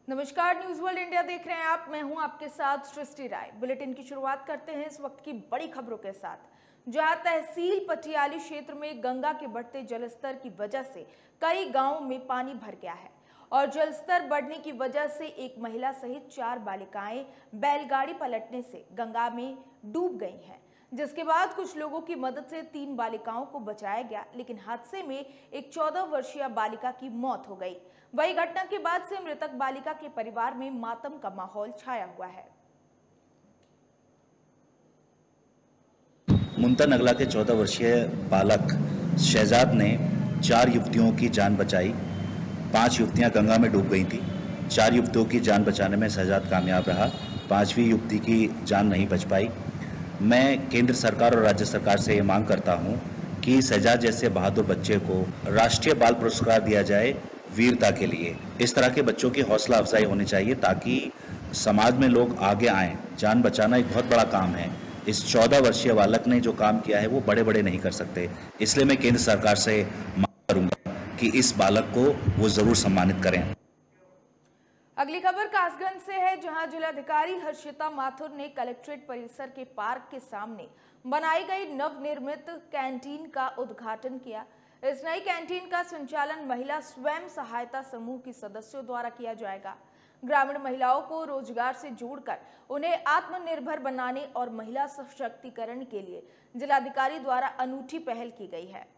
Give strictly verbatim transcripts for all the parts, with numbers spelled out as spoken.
नमस्कार, news world India देख रहे हैं आप। मैं हूं आपके साथ सृष्टि राय। बुलेटिन की शुरुआत करते हैं इस वक्त की बड़ी खबरों के साथ। जहां तहसील पटियाली क्षेत्र में गंगा के बढ़ते जलस्तर की वजह से कई गांवों में पानी भर गया है और जलस्तर बढ़ने की वजह से एक महिला सहित चार बालिकाएं बैलगाड़ी पलटने से गंगा में डूब गई हैं, जिसके बाद कुछ लोगों की मदद से तीन बालिकाओं को बचाया गया, लेकिन हादसे में एक चौदह वर्षीय बालिका की मौत हो गई। वही घटना के बाद से मृतक बालिका के परिवार में मातम का माहौल छाया हुआ है। मुंता नगला के चौदह वर्षीय बालक शहजाद ने चार युवतियों की जान बचाई। पांच युवतियां गंगा में डूब गई थी। चार युवतियों की जान बचाने में शहजाद कामयाब रहा। पांचवी युवती की जान नहीं बच पाई। मैं केंद्र सरकार और राज्य सरकार से ये मांग करता हूं कि शहजाद जैसे बहादुर बच्चे को राष्ट्रीय बाल पुरस्कार दिया जाए वीरता के लिए। इस तरह के बच्चों की हौसला अफजाई होनी चाहिए ताकि समाज में लोग आगे आएं। जान बचाना एक बहुत बड़ा काम है। इस चौदह वर्षीय बालक ने जो काम किया है वो बड़े बड़े नहीं कर सकते, इसलिए मैं केंद्र सरकार से मांग करूंगा कि इस बालक को वो जरूर सम्मानित करें। अगली खबर कासगंज से है, जहां जिलाधिकारी हर्षिता माथुर ने कलेक्ट्रेट परिसर के पार्क के सामने बनाई गई नवनिर्मित कैंटीन का उद्घाटन किया। इस नई कैंटीन का संचालन महिला स्वयं सहायता समूह की सदस्यों द्वारा किया जाएगा। ग्रामीण महिलाओं को रोजगार से जोड़कर उन्हें आत्मनिर्भर बनाने और महिला सशक्तिकरण के लिए जिलाधिकारी द्वारा अनूठी पहल की गई है।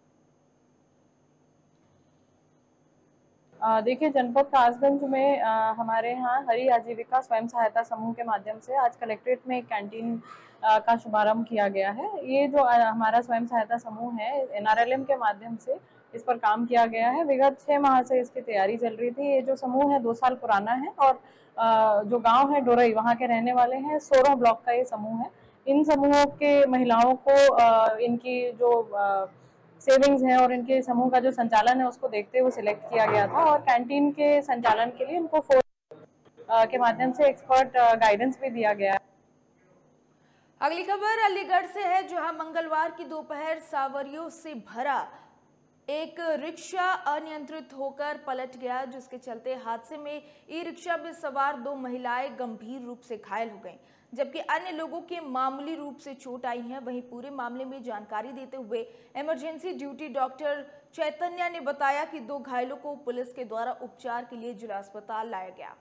देखिए, जनपद कासगंज में आ, हमारे यहाँ हरी आजीविका स्वयं सहायता समूह के माध्यम से आज कलेक्ट्रेट में एक कैंटीन आ, का शुभारंभ किया गया है। ये जो आ, हमारा स्वयं सहायता समूह है, एन आर एल एम के माध्यम से इस पर काम किया गया है। विगत छः माह से इसकी तैयारी चल रही थी। ये जो समूह है दो साल पुराना है और आ, जो गांव है डोरई, वहाँ के रहने वाले हैं। सोलह ब्लॉक का ये समूह है। इन समूहों के महिलाओं को आ, इनकी जो आ, सेविंग्स हैं और इनके समूह का जो संचालन है उसको देखते हुए सिलेक्ट किया गया था और कैंटीन के संचालन के लिए इनको फोर्स के माध्यम से एक्सपर्ट गाइडेंस भी दिया गया है। अगली खबर अलीगढ़ से है, जहां मंगलवार की दोपहर सावरियों से भरा एक रिक्शा अनियंत्रित होकर पलट गया, जिसके चलते हादसे में ई रिक्शा में सवार दो महिलाएं गंभीर रूप से घायल हो गईं, जबकि अन्य लोगों के मामूली रूप से चोट आई है। वहीं पूरे मामले में जानकारी देते हुए इमरजेंसी ड्यूटी डॉक्टर चैतन्य ने बताया कि दो घायलों को पुलिस के द्वारा उपचार के लिए जिला अस्पताल लाया गया।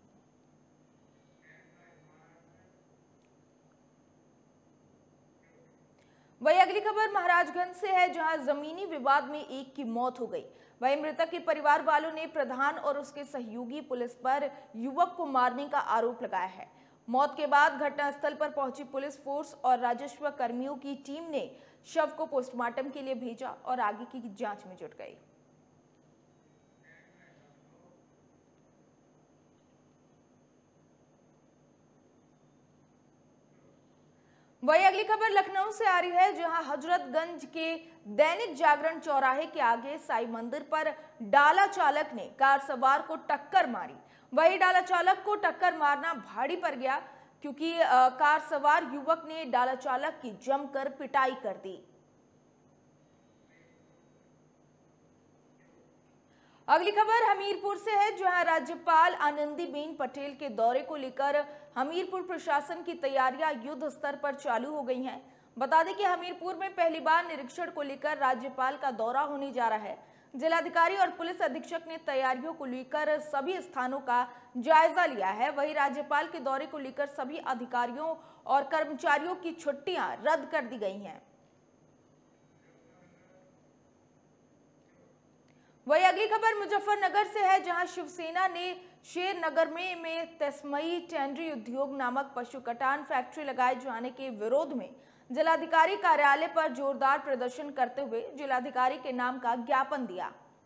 वही अगली खबर महाराजगंज से है, जहां जमीनी विवाद में एक की मौत हो गई। वही मृतक के परिवार वालों ने प्रधान और उसके सहयोगी पुलिस पर युवक को मारने का आरोप लगाया है। मौत के बाद घटनास्थल पर पहुंची पुलिस फोर्स और राजस्व कर्मियों की टीम ने शव को पोस्टमार्टम के लिए भेजा और आगे की जांच में जुट गई। वही अगली खबर लखनऊ से आ रही है, जहां हजरतगंज के दैनिक जागरण चौराहे के आगे साई मंदिर पर डाला चालक ने कार सवार को टक्कर मारी। वही डाला चालक को टक्कर मारना भारी पड़ गया, क्योंकि कार सवार युवक ने डाला चालक की जमकर पिटाई कर दी। अगली खबर हमीरपुर से है, जहां राज्यपाल आनंदीबेन पटेल के दौरे को लेकर हमीरपुर प्रशासन की तैयारियां युद्ध स्तर पर चालू हो गई हैं। बता दें कि हमीरपुर में पहली बार निरीक्षण को लेकर राज्यपाल का दौरा होने जा रहा है। जिलाधिकारी और पुलिस अधीक्षक ने तैयारियों को लेकर सभी स्थानों का जायजा लिया है। वहीं राज्यपाल के दौरे को लेकर सभी अधिकारियों और कर्मचारियों की छुट्टियां रद्द कर दी गई हैं। वही अगली खबर मुजफ्फरनगर से है, जहां शिवसेना ने शेरनगर में में तस्मई टेंडरी उद्योग नामक पशु कटान फैक्ट्री लगाए जाने के विरोध में जिलाधिकारी कार्यालय पर जोरदार प्रदर्शन करते हुए जिलाधिकारी के नाम का ज्ञापन दिया।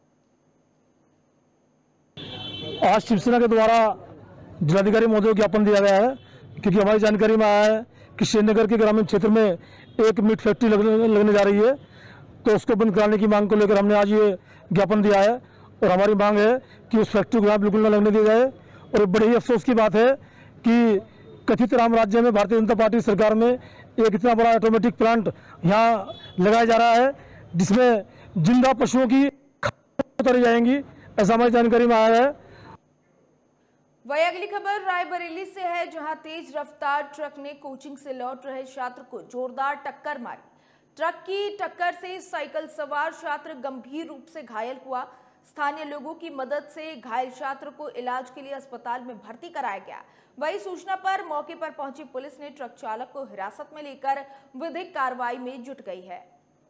आज शिवसेना के द्वारा जिलाधिकारी महोदय को ज्ञापन दिया गया है, क्योंकि हमारी जानकारी में आया है कि श्रीनगर के ग्रामीण क्षेत्र में एक मीट फैक्ट्री लगने, लगने जा रही है, तो उसको बंद कराने की मांग को लेकर हमने आज ये ज्ञापन दिया है। और हमारी मांग है कि उस फैक्ट्री को यहाँ बिल्कुल न लगने दिया जाए। और बड़ी ही अफसोस की बात है कि कथित राम राज्य में भारतीय जनता पार्टी सरकार में एक इतना बड़ा ऑटोमेटिक प्लांट यहाँ लगाया जा रहा है, जिसमें जिंदा पशुओं की उतारी जाएंगी, ऐसा हमारी जानकारी में आया है। वही अगली खबर रायबरेली से है, जहां तेज रफ्तार ट्रक ने कोचिंग से लौट रहे छात्र को जोरदार टक्कर मारी। ट्रक की टक्कर से साइकिल सवार छात्र गंभीर रूप से घायल हुआ। स्थानीय लोगों की मदद से घायल छात्र को इलाज के लिए अस्पताल में भर्ती कराया गया। वही सूचना पर मौके पर पहुंची पुलिस ने ट्रक चालक को हिरासत में लेकर विधिक कार्रवाई में जुट गई है।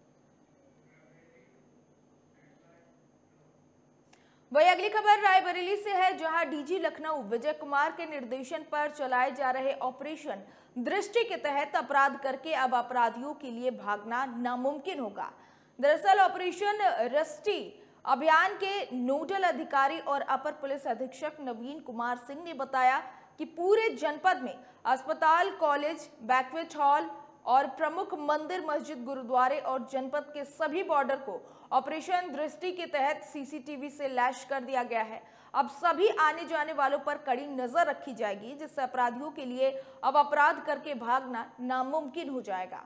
वही अगली खबर रायबरेली से है, जहां डीजी लखनऊ विजय कुमार के निर्देशन पर चलाए जा रहे ऑपरेशन दृष्टि के तहत अपराध करके अब अपराधियों के लिए भागना नामुमकिन होगा। दरअसल ऑपरेशन दृष्टि अभियान के नोडल अधिकारी और अपर पुलिस अधीक्षक नवीन कुमार सिंह ने बताया कि पूरे जनपद में अस्पताल, कॉलेज, बैंक्वेट हॉल और प्रमुख मंदिर, मस्जिद, गुरुद्वारे और जनपद के सभी बॉर्डर को ऑपरेशन दृष्टि के तहत सीसीटीवी से लैश कर दिया गया है। अब सभी आने जाने वालों पर कड़ी नजर रखी जाएगी, जिससे अपराधियों के लिए अब अपराध करके भागना नामुमकिन हो जाएगा।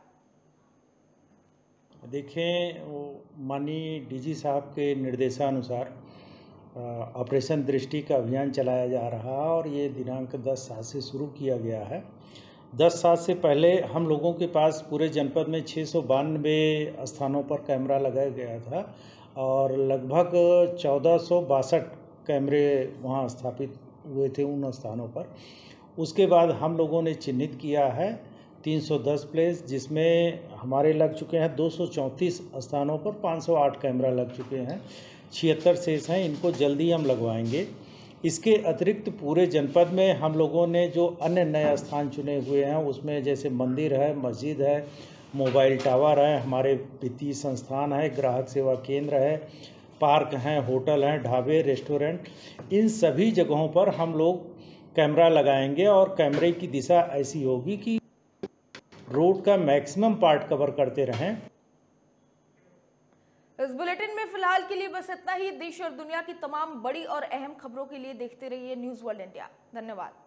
देखें, माननीय डीजी साहब के निर्देशानुसार ऑपरेशन दृष्टि का अभियान चलाया जा रहा है और ये दिनांक दस सात से शुरू किया गया है। दस सात से पहले हम लोगों के पास पूरे जनपद में छः सौ बानवे स्थानों पर कैमरा लगाया गया था और लगभग चौदह सौ बासठ कैमरे वहाँ स्थापित हुए थे उन स्थानों पर। उसके बाद हम लोगों ने चिन्हित किया है तीन सौ दस प्लेस, जिसमें हमारे लग चुके हैं दो सौ चौंतीस स्थानों पर पाँच सौ आठ कैमरा लग चुके हैं। छिहत्तर शेष हैं, इनको जल्दी हम लगवाएंगे। इसके अतिरिक्त पूरे जनपद में हम लोगों ने जो अन्य नए स्थान चुने हुए हैं उसमें जैसे मंदिर है, मस्जिद है, मोबाइल टावर है, हमारे वित्तीय संस्थान है, ग्राहक सेवा केंद्र है, पार्क हैं, होटल हैं, ढाबे, रेस्टोरेंट, इन सभी जगहों पर हम लोग कैमरा लगाएंगे और कैमरे की दिशा ऐसी होगी कि रोड का मैक्सिमम पार्ट कवर करते रहें। इस बुलेटिन में फिलहाल के लिए बस इतना ही। देश और दुनिया की तमाम बड़ी और अहम खबरों के लिए देखते रहिए न्यूज़ वर्ल्ड इंडिया। धन्यवाद।